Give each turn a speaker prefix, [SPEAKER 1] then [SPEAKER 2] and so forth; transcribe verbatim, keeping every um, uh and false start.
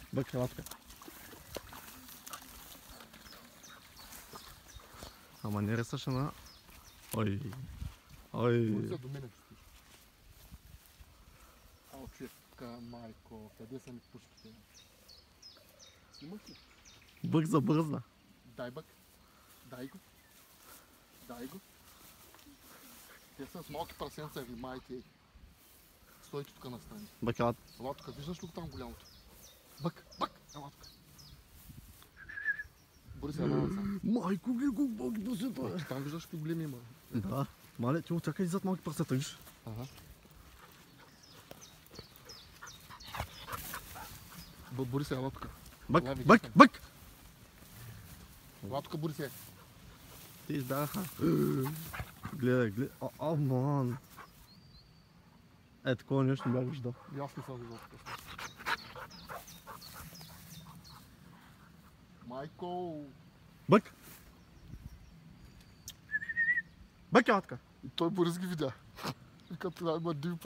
[SPEAKER 1] Бък крилатка. Ама не ресаше на... Ой. Ой.
[SPEAKER 2] Може до мене да стиш. Ало, човека, майко, къде са ми пушките? Снимаш ли?
[SPEAKER 1] Бък забръзна.
[SPEAKER 2] Дай бък. Дай го. Дай го. Те са с малки прасенца, ви майки. Стойте тук настрани.
[SPEAKER 1] Бък крилатка.
[SPEAKER 2] Ела тук, виждаш ли го там голямото? Бък, бък, ела тук. Бори се, ела насам.
[SPEAKER 1] Майко, ги го малки прасета.
[SPEAKER 2] Там виждаш какви големи има.
[SPEAKER 1] Да. Мале, ти очакай зад малки прасета, виж.
[SPEAKER 2] Ага. Бори се, ела тук.
[SPEAKER 1] Бък,
[SPEAKER 2] Ела, ви
[SPEAKER 1] бък,
[SPEAKER 2] гледай.
[SPEAKER 1] бък!
[SPEAKER 2] Ела тук, Бори се.
[SPEAKER 1] Те избягаха. Гледай, гледай. А, а, ман. Е, такова нещо не бях виждал.
[SPEAKER 2] И аз не съм виждал такъв. Майко!
[SPEAKER 1] Бък! Бък крилатка.
[SPEAKER 2] И той Борис ги видя. И като трябва има диви